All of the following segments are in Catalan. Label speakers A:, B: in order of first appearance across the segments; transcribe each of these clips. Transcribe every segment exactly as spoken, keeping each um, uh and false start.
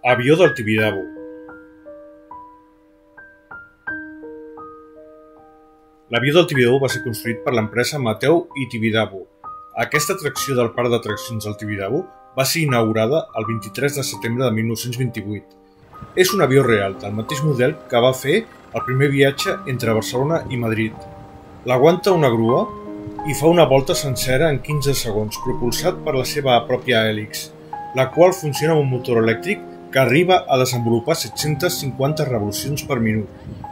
A: Avió del Tibidabo. L'avió del Tibidabo va ser construït per l'empresa Mateu i Tibidabo. Aquesta atracció del parc d'atraccions del Tibidabo va ser inaugurada el vint-i-tres de setembre de mil nou-cents vint-i-vuit. És un avió real, del mateix model que va fer el primer viatge entre Barcelona i Madrid. L'aguanta una grua i fa una volta sencera en quinze segons, propulsat per la seva pròpia hèlix, la qual funciona amb un motor elèctric que arriba a desenvolupar set-centes cinquanta revolucions per minut.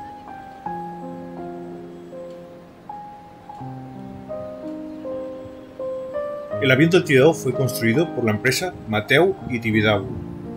A: El avión del Tibidabo fue construido por la empresa Mateu y Tibidabo.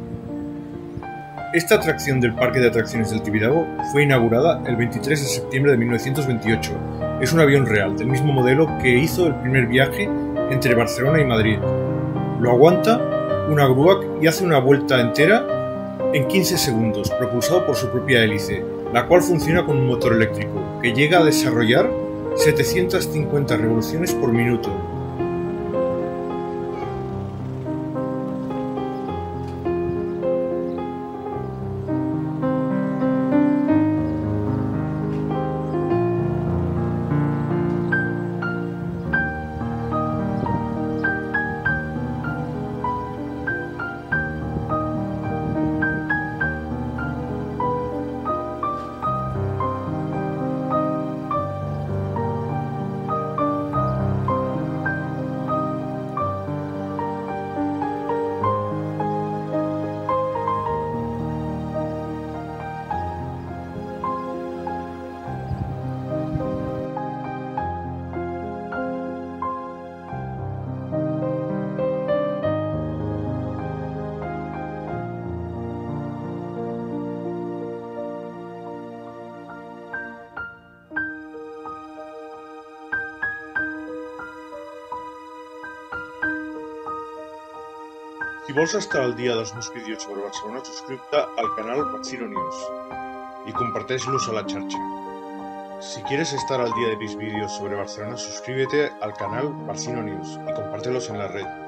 A: Esta atracción del Parque de Atracciones del Tibidabo fue inaugurada el veintitrés de septiembre de mil novecientos veintiocho. Es un avión real, del mismo modelo que hizo el primer viaje entre Barcelona y Madrid. Lo aguanta una grúa y hace una vuelta entera en quince segundos, propulsado por su propia hélice, la cual funciona con un motor eléctrico, que llega a desarrollar setecientas cincuenta revoluciones por minuto. Si vols estar al dia dels meus vídeos sobre Barcelona, suscríbete al canal Barcino News y comparteix-los a la xarxa. Si quieres estar al día de mis vídeos sobre Barcelona, suscríbete al canal Barcino News y compártelos en la red.